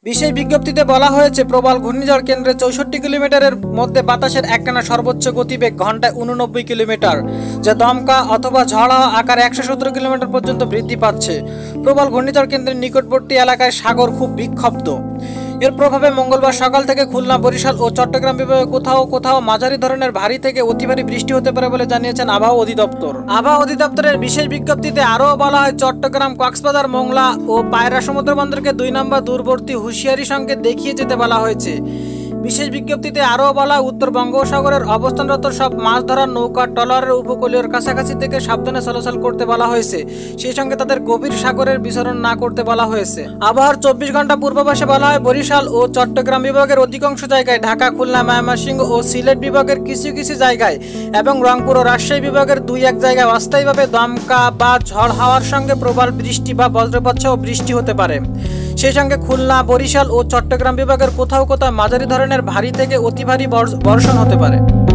বিশেষ বিজ্ঞপ্তিতে বলা হয়েছে, প্রবল ঘূর্ণিঝড় কেন্দ্রে 64 কিলোমিটারের মধ্যে বাতাসের একটানা সর্বোচ্চ গতিবেগ ঘন্টায় 89 কিলোমিটার, যা দমকা অথবা ঝড় হাওয়া আকারে 117 কিলোমিটার পর্যন্ত বৃদ্ধি পাচ্ছে। প্রবল ঘূর্ণিঝড় কেন্দ্রের নিকটবর্তী এলাকায় সাগর খুব বিক্ষুব্ধ। এর প্রভাবে মঙ্গলবার সকাল থেকে খুলনা, বরিশাল ও চট্টগ্রাম বিভাগে কোথাও কোথাও মাঝারি ধরনের ভারী থেকে অতি ভারী বৃষ্টি হতে পারে বলে জানিয়েছেন আবহাওয়া অধিদপ্তর। আবহাওয়া অধিদপ্তরের বিশেষ বিজ্ঞপ্তিতে আরও বলা হয়, চট্টগ্রাম, কক্সবাজার, মোংলা ও পায়রা সমুদ্র বন্দরকে 2 নম্বর দূরবর্তী হুঁশিয়ারি সংকেত দেখিয়ে যেতে বলা হয়েছে। বিশেষ বিজ্ঞপ্তিতে আরও বলা হয়, উত্তর বঙ্গোপসাগরের অবস্থানরত সব মাছ ধরার নৌকা ট্রলারের উপকূলীয় কাছাকাছি থেকে সাবধানে চলাচল করতে বলা হয়েছে। সেই সঙ্গে তাদের গভীর সাগরের বিচরণ না করতে বলা হয়েছে। আবহাওয়ার 24 ঘন্টা পূর্বাভাসে বলা হয়, বরিশাল ও চট্টগ্রাম বিভাগের অধিকাংশ জায়গায়, ঢাকা, খুলনা, ময়মনসিংহ ও সিলেট বিভাগের কিছু কিছু জায়গায় এবং রংপুর ও রাজশাহী বিভাগের 2-1 জায়গায় অস্থায়ীভাবে দমকা বা ঝড় হাওয়ার সঙ্গে প্রবল বৃষ্টি বা বজ্রপাত সহ বৃষ্টি হতে পারে। সেই সঙ্গে খুলনা, বরিশাল ও চট্টগ্রাম বিভাগের কোথাও কোথাও মাঝারি ধরনের ভারী থেকে অতি ভারী বর্ষণ হতে পারে।